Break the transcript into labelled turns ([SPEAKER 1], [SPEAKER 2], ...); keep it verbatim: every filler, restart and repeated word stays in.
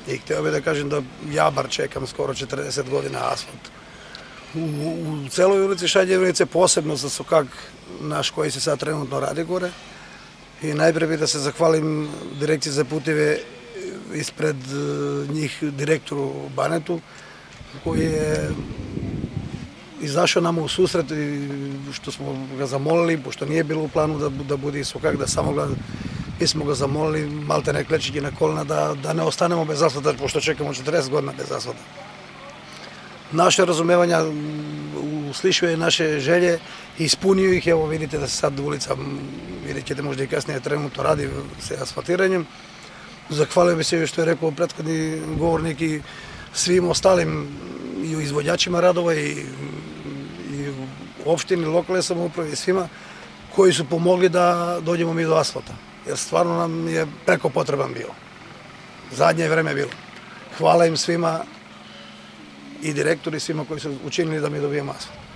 [SPEAKER 1] I hteo bih da kažem da ja bar čekam skoro četrdeset godina asfalt. U, u celoj ulici Šaljevnice, posebno za Sokak naš koji se sad trenutno radi gore. I najpre bih da se zahvalim Direkciji za puteve, ispred njih direktoru Banetu, koji je izašao nama u susret i što smo ga zamolili, pošto nije bilo u planu da, da bude i Sokak, da samo ga, mi smo ga zamolili, malte ne klečiki na kolena, da, da ne ostanemo bez asfalta, pošto čekamo četrdeset godina bez asfalta. Naše razumevanja uslišio je naše želje i ispunio ih. Evo vidite da se sad ulica, vidjet ćete možda i kasnije, trenutno radi sa asfaltiranjem. Zahvalio bi se što je rekao prethodni govornik i svim ostalim i u izvođačima radova i, i u opštini, lokalne samouprave i svima koji su pomogli da dođemo mi do asfalta. Jer stvarno nam je preko potreban bio. Zadnje vreme je bilo. Hvala im svima i direktori svima koji su učinili da mi dobijemo asfalt.